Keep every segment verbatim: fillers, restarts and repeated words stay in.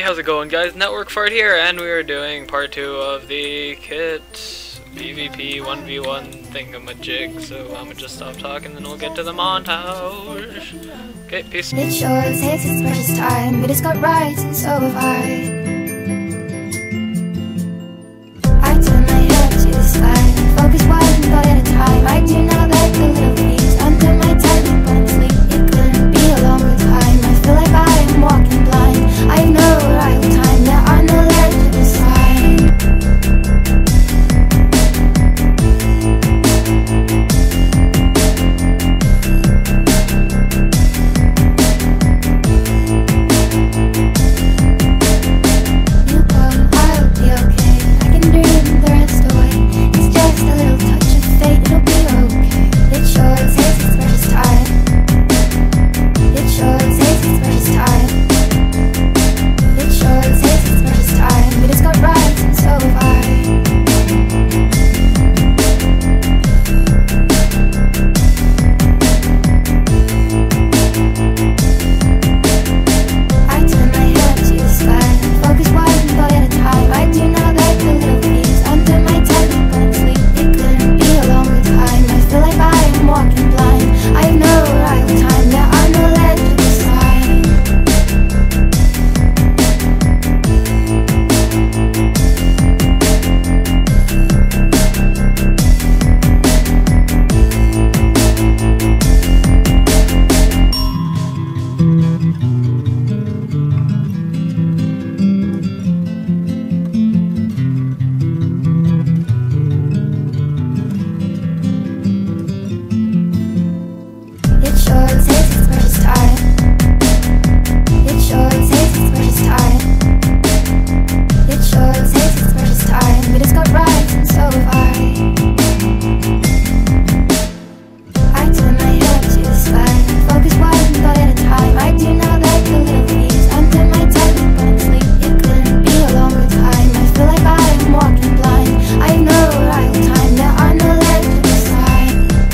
how's it going, guys? NetworkFart here, and we are doing part two of the KITS PvP one v one thingamajig, so I'm gonna just stop talking and then we'll get to the montage. Okay, peace. It sure takes its precious time, but it's got rights and so have I. I turn my head to the sky, focus one thought at a time. I do not let the little things under my tightly button sleep. It couldn't be a longer time. I feel like I am walking blind. I have no arrival time, there are no letters to sign. You go, I'll be okay. I can dream the rest away. It's just a little touch of fate, it'll be okay. It sure takes its precious time. It sure takes its precious time. It sure takes its precious time, but it's got rights and so have I. I turn my head to the sky, focus one thought at a time. I do not like the little things under my tightly button sleep. It couldn't be a longer time. I feel like I am walking blind. I have no arrival time, there are no letters to sign. It sure takes its precious time. It sure takes its precious time. It sure takes its precious time, but it's got rights and so have I. I turn my head to the sky, focus one thought at a time. I do not like the little things under my tightly button sleep. It couldn't be a longer time. I feel like I am walking blind. I have no arrival time, there are no letters to sign.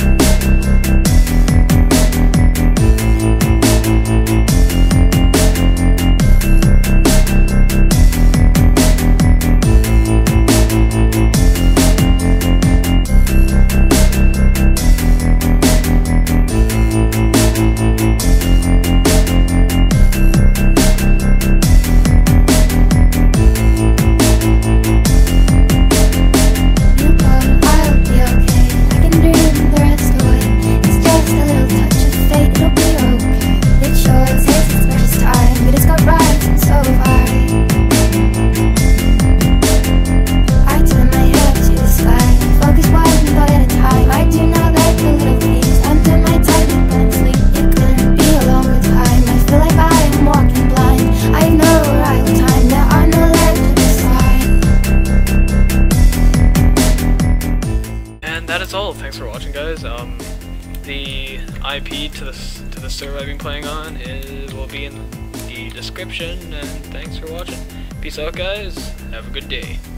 You go, I'll be okay. I can dream the rest away. It's just a little touch of fate, it'll be okay. It sure takes its precious time, but it's got rights and so have I. I turn my head to the sky, focus one thought at a time. I do not like the little things under my tightly button sleep. It couldn't be a longer time. I feel like I am walking blind. I have no arrival time, there are no letters to sign. And that is all. Thanks for watching, guys. Um, the I P to the s- to the server I've been playing on is will be in the description. And thanks for watching. Peace out, guys. Have a good day.